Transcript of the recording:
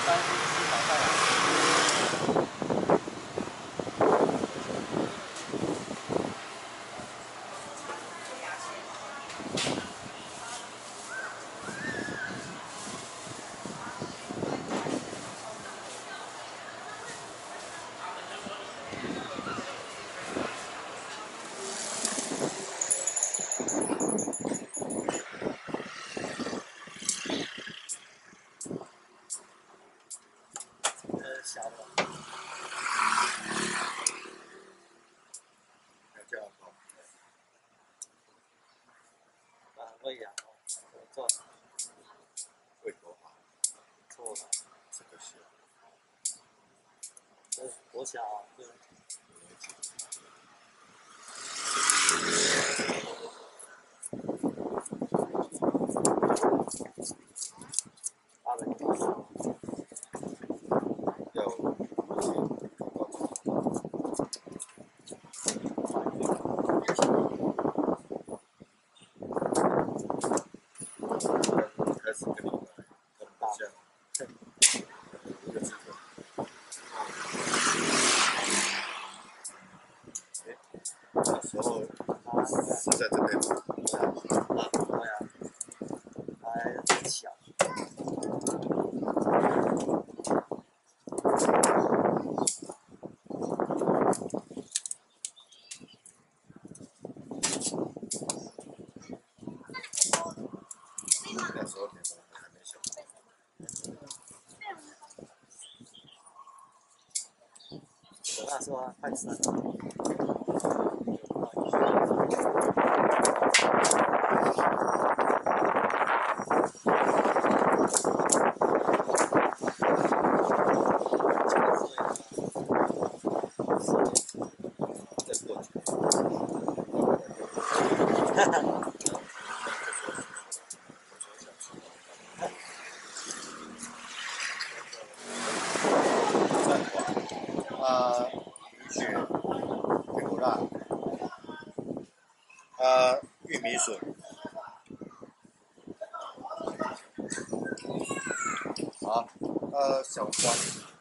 小的，胃痒哦，做胃口好， 错了， 这个是这多小啊？对。 开始跟你们像一个字头，那时候是在这边吗？ 对啊，还很小。 那时候你们还没小。 我那时候快生了。 再过去。米血、牛辣，玉米笋，好，小黄瓜。